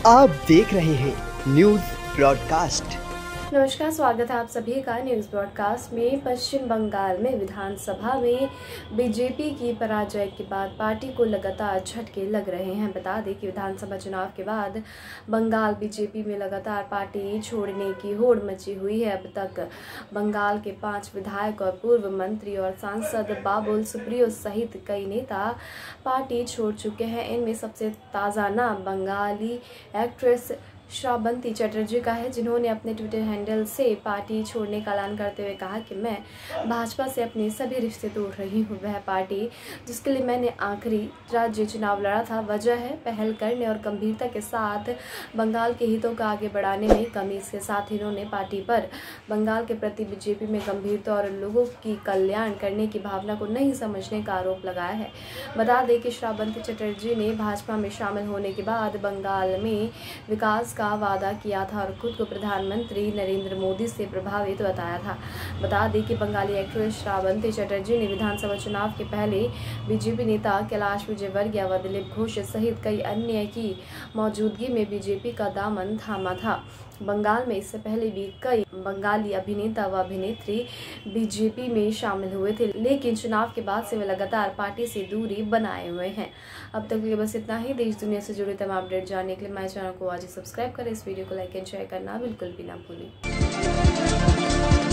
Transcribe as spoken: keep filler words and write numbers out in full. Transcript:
आप देख रहे हैं न्यूज ब्रॉडकास्ट। नमस्कार, स्वागत है आप सभी का न्यूज ब्रॉडकास्ट में। पश्चिम बंगाल में विधानसभा में बीजेपी की पराजय के बाद पार्टी को लगातार झटके लग रहे हैं। बता दें कि विधानसभा चुनाव के बाद बंगाल बीजेपी में लगातार पार्टी छोड़ने की होड़ मची हुई है। अब तक बंगाल के पांच विधायक और पूर्व मंत्री और सांसद बाबुल सुप्रियो सहित कई नेता पार्टी छोड़ चुके हैं। इनमें सबसे ताज़ा नाम बंगाली एक्ट्रेस श्रावंती चटर्जी का है, जिन्होंने अपने ट्विटर हैंडल से पार्टी छोड़ने का ऐलान करते हुए कहा कि मैं भाजपा से अपने सभी रिश्ते तोड़ रही हूँ। वह पार्टी जिसके लिए मैंने आखिरी राज्य चुनाव लड़ा था, वजह है पहल करने और गंभीरता के साथ बंगाल के हितों को आगे बढ़ाने में कमी। इसके साथ ही उन्होंने पार्टी पर बंगाल के प्रति बीजेपी में गंभीरता और लोगों की कल्याण करने की भावना को नहीं समझने का आरोप लगाया है। बता दें कि श्रावंती चटर्जी ने भाजपा में शामिल होने के बाद बंगाल में विकास का वादा किया था और खुद को प्रधानमंत्री नरेंद्र मोदी से प्रभावित बताया था। बता दें कि बंगाली एक्ट्रेस श्रावंती चटर्जी ने विधानसभा चुनाव के पहले बीजेपी नेता कैलाश विजयवर्गीय व दिलीप घोष सहित कई अन्य की मौजूदगी में बीजेपी का दामन थामा था। बंगाल में इससे पहले भी कई बंगाली अभिनेता व अभिनेत्री बीजेपी में शामिल हुए थे, लेकिन चुनाव के बाद से वे लगातार पार्टी से दूरी बनाए हुए हैं। अब तक के बस इतना ही। देश दुनिया से जुड़े तमाम अपडेट जानने के लिए मेरे चैनल को आज सब्सक्राइब करें। इस वीडियो को लाइक एंड शेयर करना बिल्कुल भी ना भूलें।